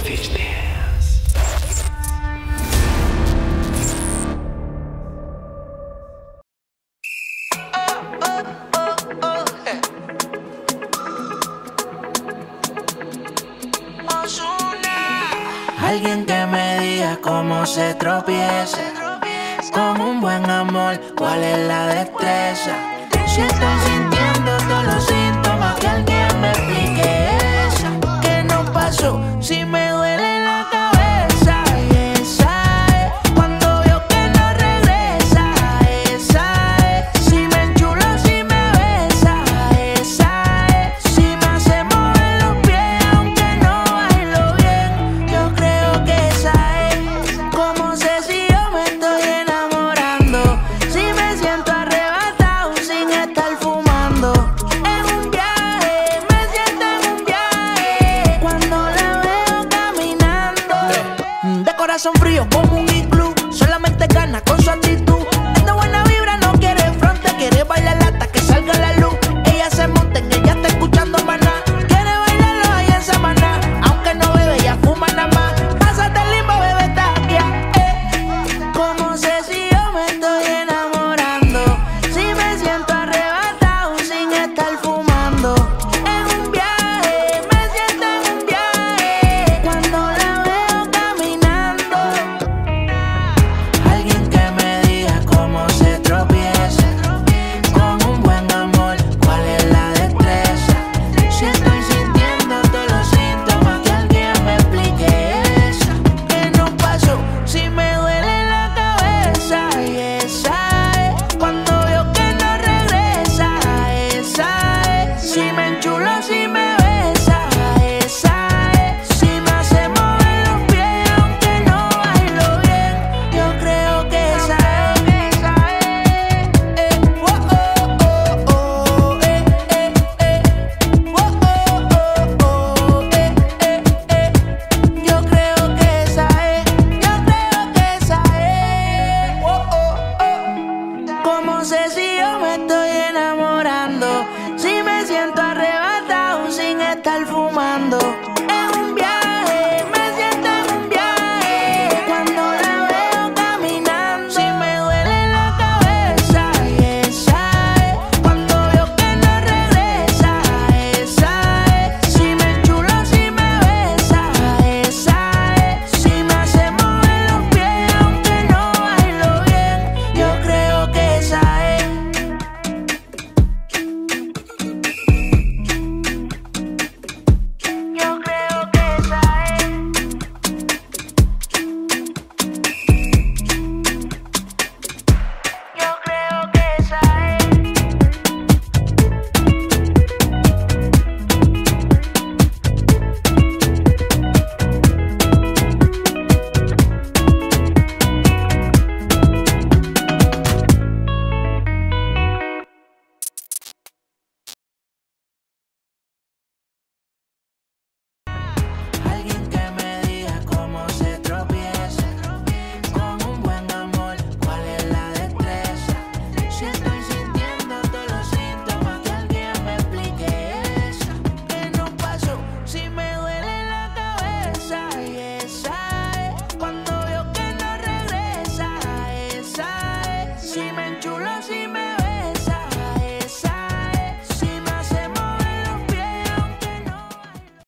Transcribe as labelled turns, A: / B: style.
A: Alguien que me diga cómo se tropieza con un buen amor, cuál es la destreza. Si estoy sintiendo todos los síntomas, que alguien me explique eso. ¿Qué nos pasó? Si me duele la cabeza, esa es. Cuando veo que no regresa, esa es. Si me enchulo, si me besa, esa es. Si me hace mover los pies, aunque no bailo bien, yo creo que esa es. ¿Cómo sé si yo me estoy enamorando? Si me siento arrebatado sin estar fumando. En un viaje, me siento en un viaje cuando la veo caminando. De corazón frío como un